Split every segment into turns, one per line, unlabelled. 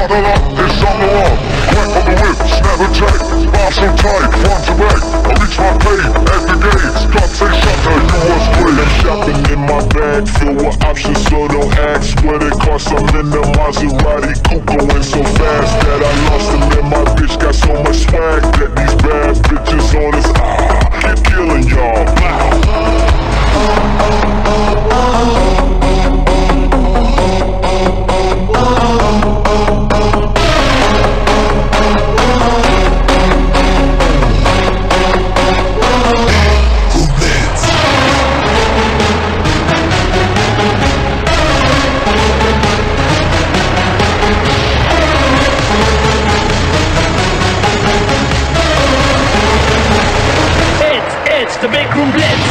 Shuttle up, it's on the run. Crack on the whip, snap attack. Bar so tight, front to back. I reach my pay at the gates. God say shutter, you was great. I'm shopping in my bag, filled with options, so don't ask what it costs. I'm in the Maserati coupe going so fast that I lost him. And my bitch got so much swag that these bad bitches on us keep killing y'all.
It's the Big Room Blitz.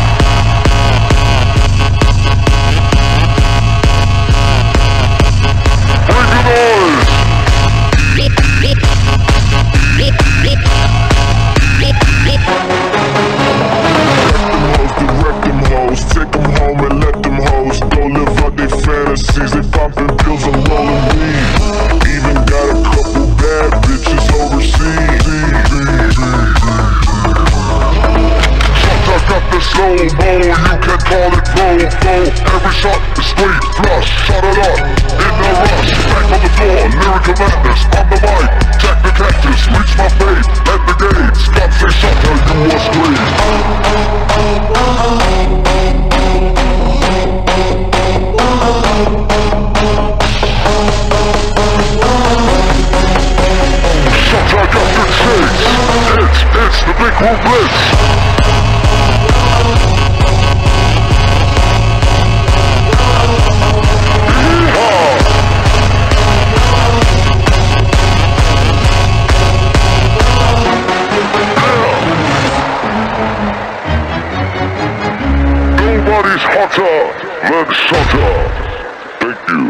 Take them home and let them hoes go live out their fantasies. They popping pills and rolling weed. Even got a couple bad bitches overseas. Shot got the slow-mo, you can call it pro-fo. Every shot is straight flush, shot it up in a rush. Back on the floor, lyrical madness on the mic. Jack the cactus, reach my fate at the gates. God say shutter, you was great. It's the Big Room Blitz. Nobody's hotter than Shutter. Thank you.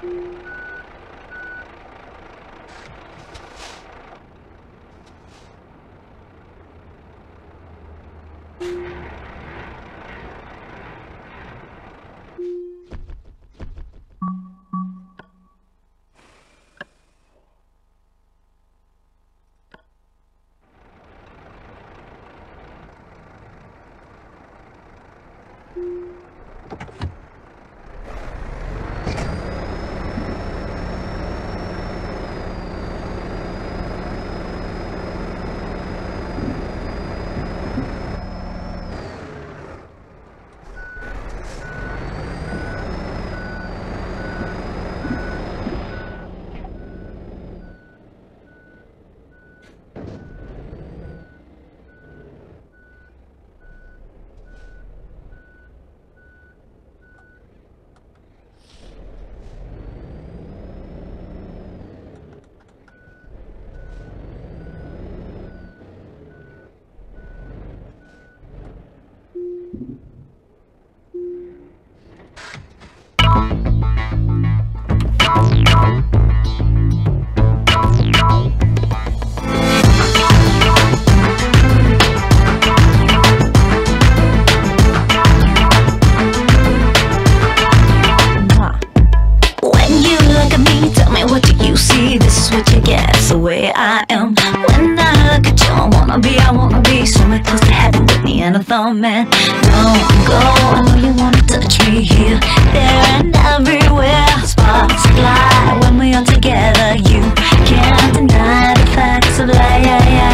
Man, don't go, I know you wanna touch me here, there and everywhere. Sparks fly when we are together. You can't deny the facts of life.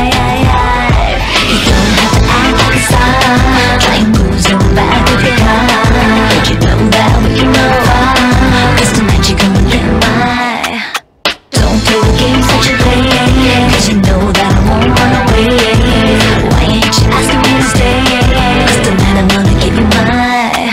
You don't have to act like a star, trying moves in the back of your heart. But you know that we can go far, 'cause tonight you're gonna get my. Don't play the games that you play, 'cause you know that I won't run away. Why ain't you asking me to stay? I'm gonna give you my.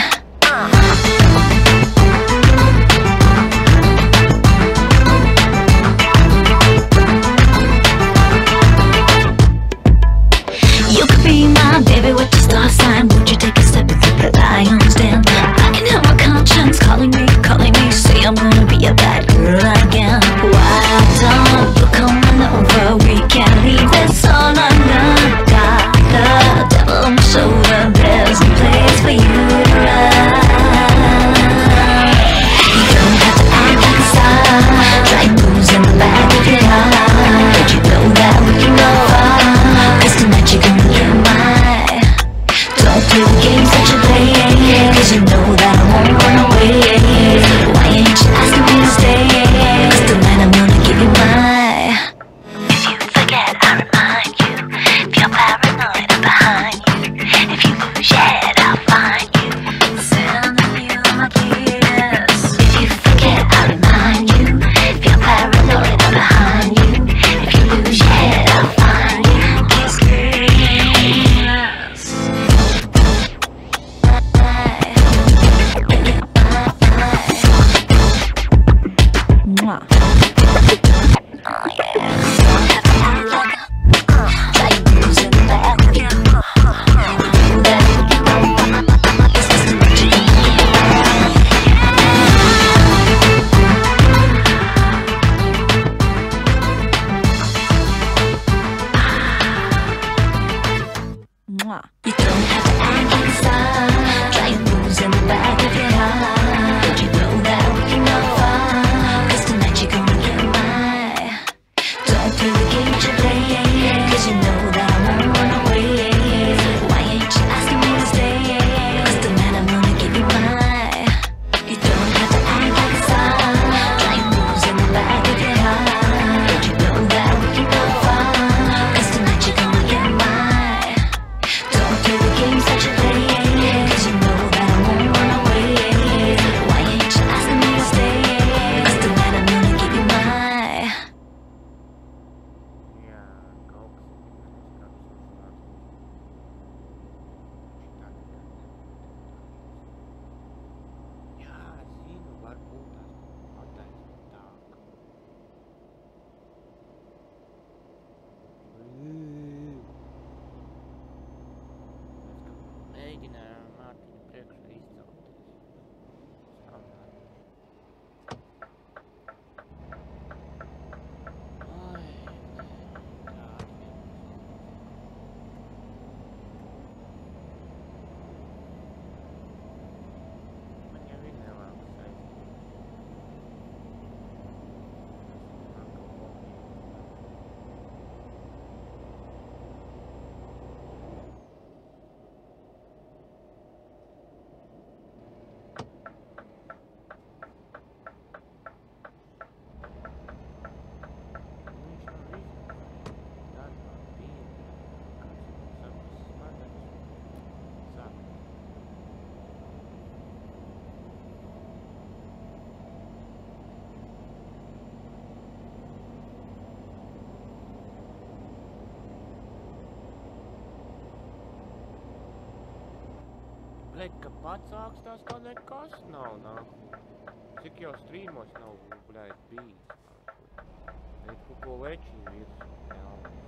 You could be my baby with the star sign. Would you take a step and keep the lion's den? I can hear my conscience calling me, say I'm gonna be a bad girl again. Why don't you come on over? We can't leave this all undone. Got the devil on my shoulder. There's no place for you to run. You don't have to act like a star, try moves in the back of your heart. But you know that we can go far, 'cause tonight you're gonna get my. Don't play the games that you play, 'cause you know that I won't run away. Why ain't you asking me to stay? 'Cause tonight I'm gonna give you my. If you forget, I remind you. If you're paranoid, I'm behind you. If you lose your head, I'll find you. Sending you my kiss. If you forget, I remind you. If you're paranoid, I'm behind you. If you lose your head, I'll find you. Kiss, kiss. Mwah. Oh yeah. You don't have to act like a star, try your moves in the back of your heart. But you know that we can go far, 'cause tonight you're gonna get my. Don't play the game you play, 'cause you know that I won't run away. Why ain't you asking me to stay? 'Cause tonight I'm gonna give you my. You don't have to act like a star, try your moves in the back of your heart. But you know that we can go far, 'cause tonight you're gonna get my. Don't play the games that you play, 'cause you know that I won't run away. Why ain't you asking me to stay? 'Cause tonight I'm gonna give you my.
ka pats augstās kā nekas nav, nā. Cik jau strīmos nav, bļēt, bijis. Nē, kaut ko lečiņu virs, jā.